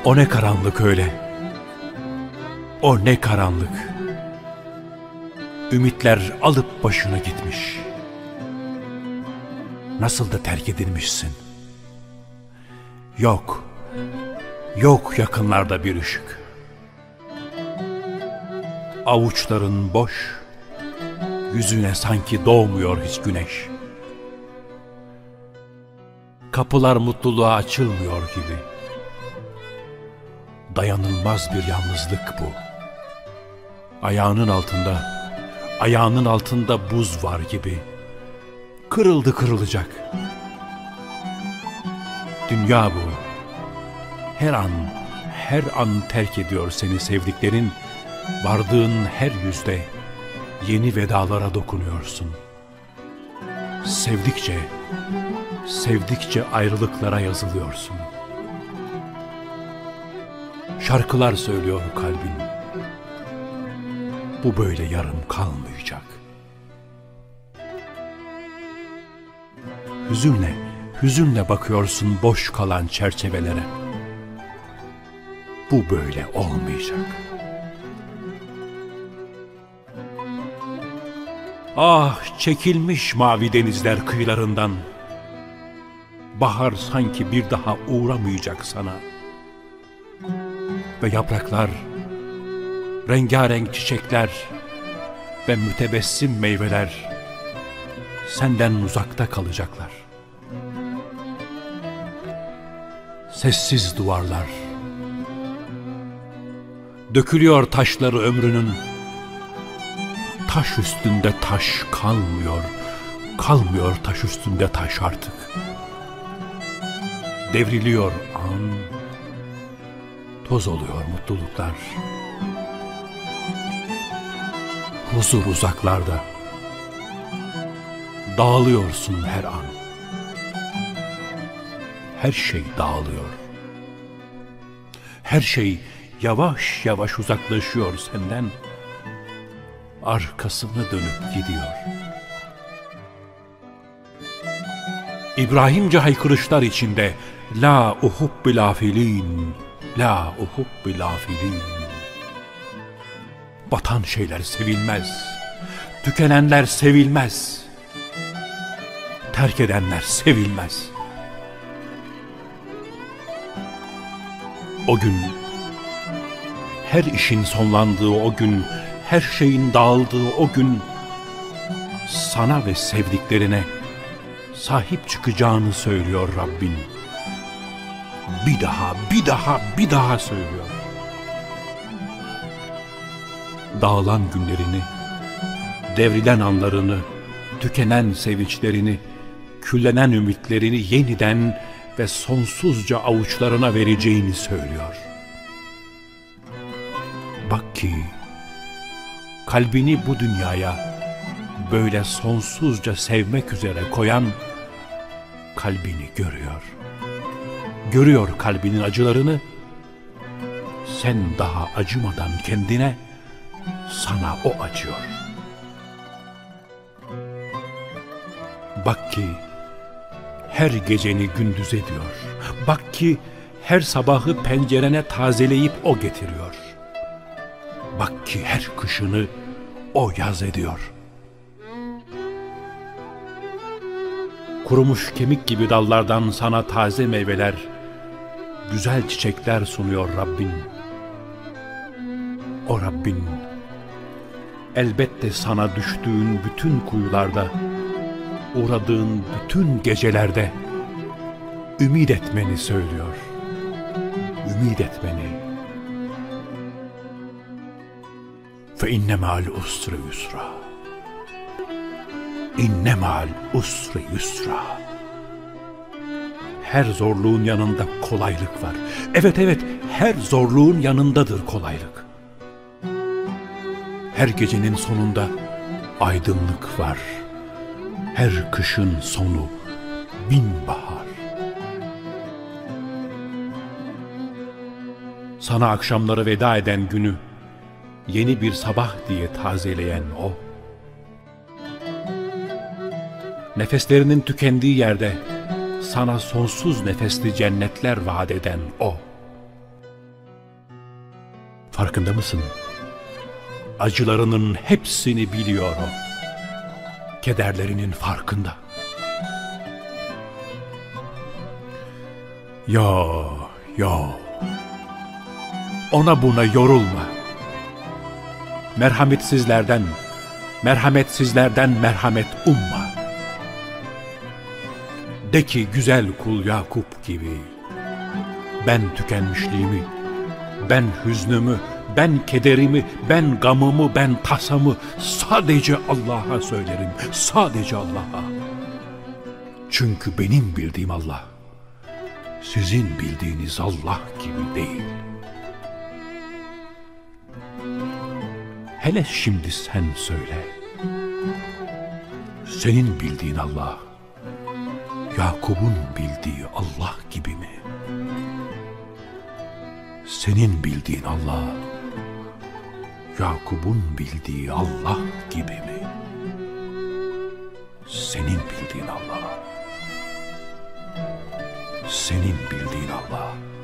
O ne karanlık öyle. O ne karanlık. Ümitler alıp başına gitmiş. Nasıl da terk edilmişsin. Yok, yok yakınlarda bir ışık. Avuçların boş, yüzüne sanki doğmuyor hiç güneş. Kapılar mutluluğa açılmıyor gibi. Dayanılmaz bir yalnızlık bu. Ayağının altında buz var gibi. Kırıldı kırılacak. Dünya bu. Her an terk ediyor seni sevdiklerin. Vardığın her yüzde yeni vedalara dokunuyorsun. Sevdikçe ayrılıklara yazılıyorsun. Şarkılar söylüyor kalbin. Bu böyle yarım kalmayacak. Hüzünle bakıyorsun boş kalan çerçevelere. Bu böyle olmayacak. Ah, çekilmiş mavi denizler kıyılarından. Bahar sanki bir daha uğramayacak sana. Ve yapraklar, rengarenk çiçekler ve mütebessim meyveler senden uzakta kalacaklar. Sessiz duvarlar, dökülüyor taşları ömrünün. Taş üstünde taş kalmıyor taş üstünde taş artık. Devriliyor an, toz oluyor mutluluklar. Huzur uzaklarda, dağılıyorsun her an. Her şey dağılıyor. Her şey yavaş yavaş uzaklaşıyor senden. Arkasını dönüp gidiyor. İbrahimce haykırışlar içinde La uhubbil afilin, la uhubbil afilin. Batan şeyler sevilmez, tükenenler sevilmez, terk edenler sevilmez. O gün, her işin sonlandığı o gün, her şeyin dağıldığı o gün, sana ve sevdiklerine sahip çıkacağını söylüyor Rabbin. Bir daha söylüyor. Dağılan günlerini, devrilen anlarını, tükenen sevinçlerini, küllenen ümitlerini yeniden ve sonsuzca avuçlarına vereceğini söylüyor. Bak ki, kalbini bu dünyaya böyle sonsuzca sevmek üzere koyan kalbini görüyor. Görüyor kalbinin acılarını. Sen daha acımadan kendine, sana o acıyor. Bak ki her geceni gündüz ediyor. Bak ki her sabahı pencerene tazeleyip o getiriyor. Bak ki her kışını o yaz ediyor. Kurumuş kemik gibi dallardan sana taze meyveler, güzel çiçekler sunuyor Rabbin. O Rabbin, elbette sana düştüğün bütün kuyularda, uğradığın bütün gecelerde ümit etmeni söylüyor. Ümit etmeni. Fe inne ma'al usri yusra. İnne ma'al usri yusra. Her zorluğun yanında kolaylık var. Evet, her zorluğun yanındadır kolaylık. Her gecenin sonunda aydınlık var. Her kışın sonu bin bahar. Sana akşamları veda eden günü yeni bir sabah diye tazeleyen o. Nefeslerinin tükendiği yerde sana sonsuz nefesli cennetler vaat eden o. Farkında mısın? Acılarının hepsini biliyor o. Kederlerinin farkında. Ya, ona buna yorulma. Merhametsizlerden merhamet umma. De ki güzel kul Yakup gibi, ben tükenmişliğimi, ben hüznümü, ben kederimi, ben gamımı, ben tasamı sadece Allah'a söylerim. Sadece Allah'a. Çünkü benim bildiğim Allah, sizin bildiğiniz Allah gibi değil. Hele şimdi sen söyle. Senin bildiğin Allah, Yakup'un bildiği Allah gibi mi? Senin bildiğin Allah, Yakup'un bildiği Allah gibi mi? Senin bildiğin Allah, senin bildiğin Allah.